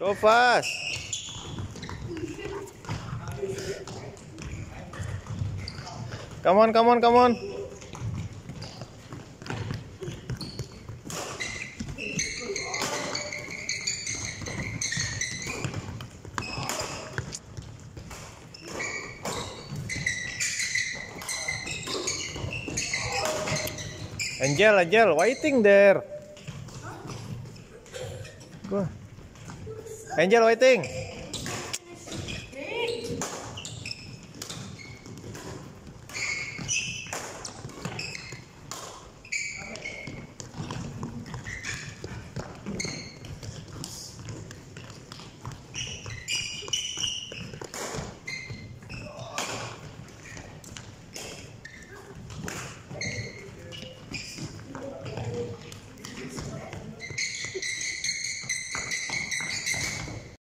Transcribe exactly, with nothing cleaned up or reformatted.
Go fast. Come on, come on, come on. Angel, Angel, waiting there. Go. Angel, waiting.